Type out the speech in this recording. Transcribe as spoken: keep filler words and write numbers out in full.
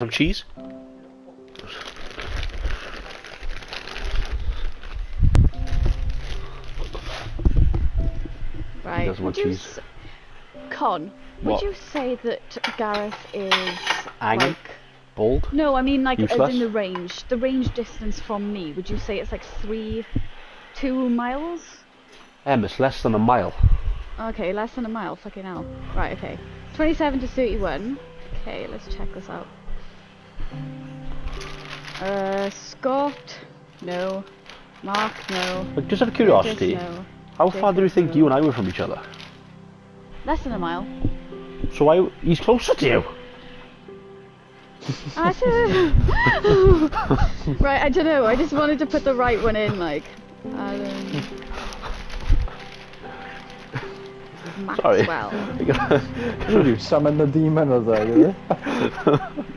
Some cheese? Right. doesn't want Would you cheese. s Con, What? would you say that Gareth is Angry? like... Bald? No, I mean like as Useless? in the range. The range distance from me, would you say it's like three, two miles? Em, it's less than a mile. Okay, less than a mile, fucking hell. Right, okay. twenty-seven to thirty-one. Okay, let's check this out. Uh, Scott, no. Mark, no. Like, just out of Curtis, curiosity, no. how far do you Jacob, think no. you and I were from each other? Less than a mile. So I, he's closer to you. I should... Right, I don't know. I just wanted to put the right one in, like. Alan. Sorry. Maxwell. You summon the demon or something.